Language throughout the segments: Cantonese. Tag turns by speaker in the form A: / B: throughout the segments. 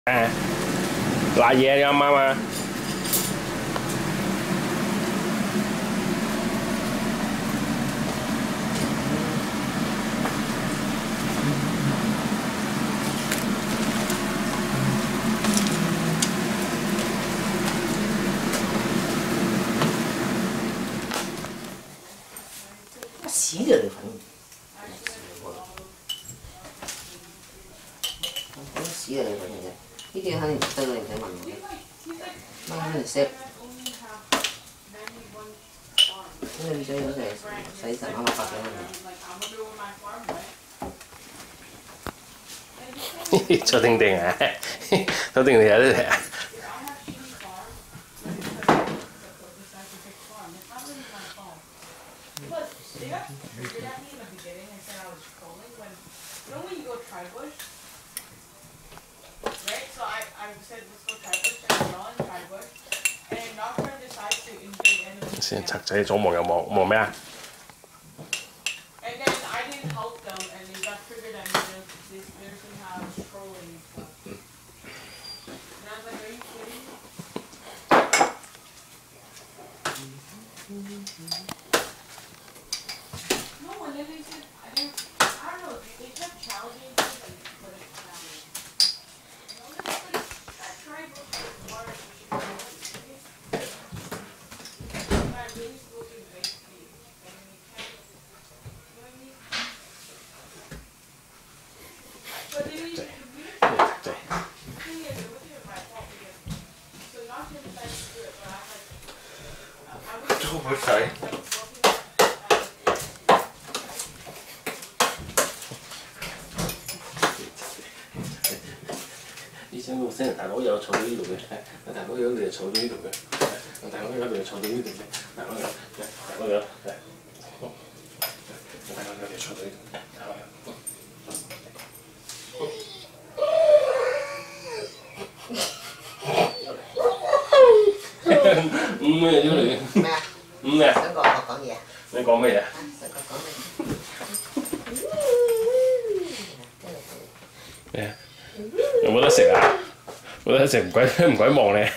A: 誒辣嘢啱唔啱啊？
B: 洗的粉，我洗的粉嚟嘅，呢啲肯定唔得啦，唔使問我。媽肯定識，咁你唔使嗰隻洗神啱啱發咗。
A: 坐定定啊，坐定定有得睇。先賊仔左望右望，望咩啊？都唔使。以前個星人大佬有坐到呢度嘅，大佬有你就坐到呢度嘅，大佬有你就坐到呢度嘅，大佬有，大佬有，大佬有你坐到呢度，大佬有。咩咗你？
B: 咩啊？
A: 咩？
B: 想講我講嘢啊？
A: 你講咩嘢？
B: 想講咩？
A: 咩？有冇得食啊？冇得食唔鬼望你。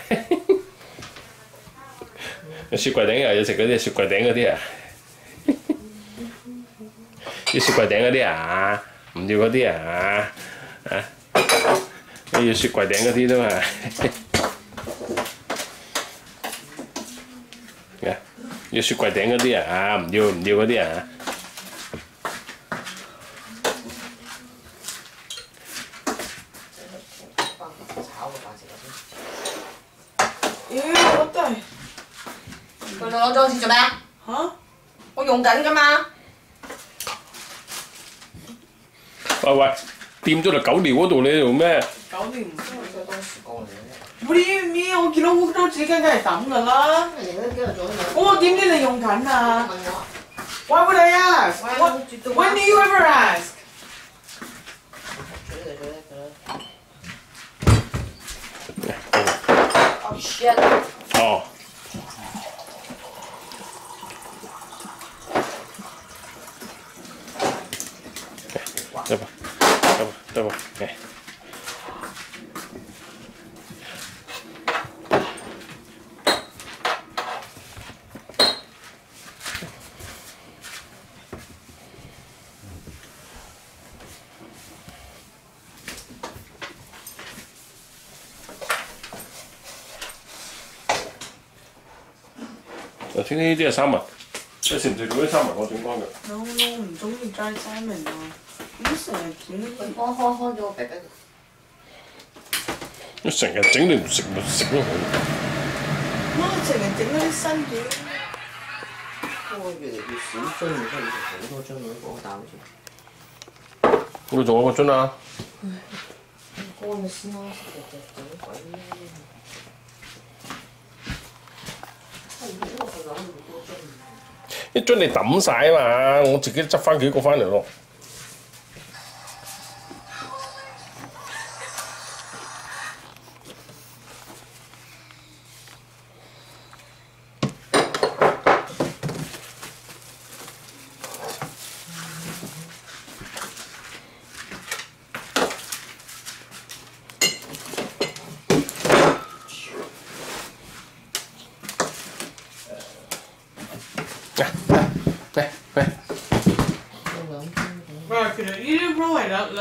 A: 雪櫃頂又要食嗰啲雪櫃頂嗰啲啊？要雪櫃頂嗰啲啊？唔要嗰啲啊？啊？你要雪櫃頂嗰啲啫嘛？要雪櫃頂嗰啲啊？唔要嗰啲啊？
C: 我都係。
B: 佢攞咗錢做咩啊？
C: 嚇！
B: 我用緊㗎嘛。
A: 喂，掂咗條狗尿嗰度你做咩？
C: 狗尿唔得。
B: 我當時講嚟嘅。
C: 我啲咩？我見到好多紙巾梗係抌㗎啦。我點知你用緊啊？Why would I ask? When do you ever ask?
B: Oh shit！
A: 哦。得吧，嚟。頭先呢啲係三文，你食唔食到啲三文？我整乾嘅。
C: No， 唔中意 dry salmon 啊！點成日整呢啲？
B: 開咗個鼻鼻。
A: 你成日整你唔食咪食咯佢。
C: 我成日整嗰啲新嘢。
B: 我越嚟越少樽，真係好多樽嗰個大好似。
A: 我仲有個樽啊！
B: 乾嘅先啦，食整鬼咩？
A: 一樽你抌晒啊嘛，我自己執翻幾個翻嚟咯。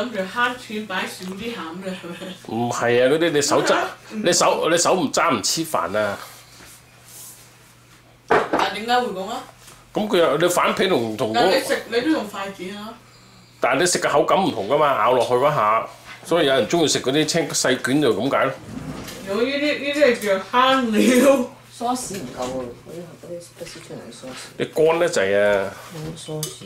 C: 諗住慳錢擺少啲餡嘅係咪？
A: 唔係啊，嗰啲你手揸，你手唔揸唔黐飯啊！
C: 但點解會咁啊？
A: 咁佢又你反皮同
C: 但你食你都用筷子啊！
A: 但係你食嘅口感唔同噶嘛，咬落去嗰下，所以有人中意食嗰啲青細卷就咁解咯。
C: 有呢啲係叫慳料。
B: 梳士唔夠喎，嗰啲不思出嚟嘅梳士。
A: 你乾得滯啊！
B: 冇梳士。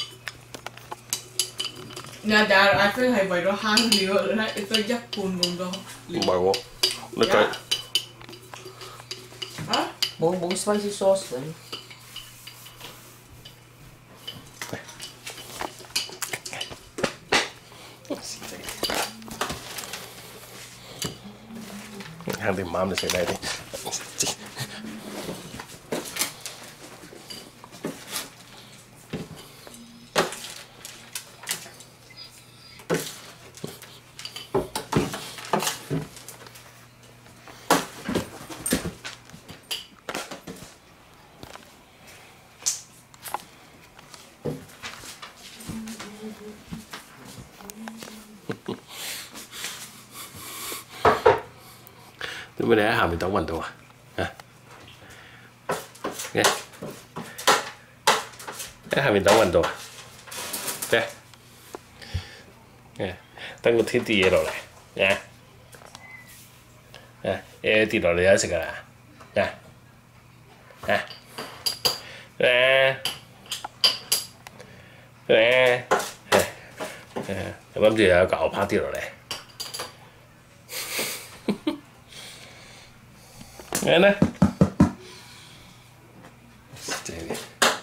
C: 但係 I think 係為咗慳料，你睇得一半咁多。
A: 唔係喎，你計
C: 啊？
B: 冇 spicy sauce 嘅。
A: 肯定唔啱你食呢啲。點解你喺下面等運到啊？啊？嘅喺下面等運到啊？嘅等我貼啲嘢落嚟，嘢跌落嚟有得食㗎啦，我諗住有個牛扒跌落嚟。咩呢？這裡，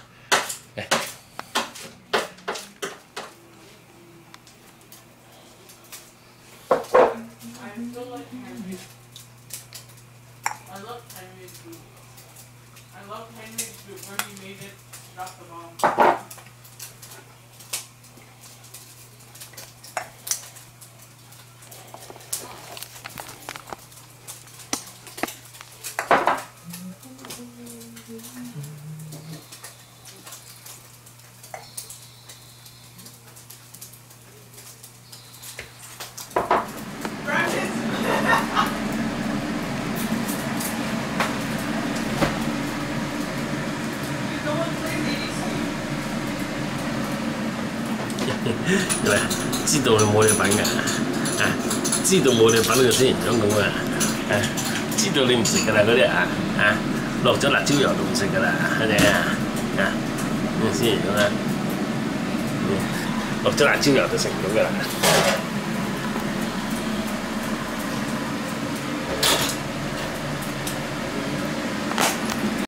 C: I love handmade soup. When he made it, drop the bomb.
A: 知道你冇你份㗎，知道冇你份嘅先唔想咁啊，知道你唔食㗎啦嗰啲落咗辣椒油就唔食㗎啦，嗰啲先咁啊，落咗辣椒油就食唔到㗎啦。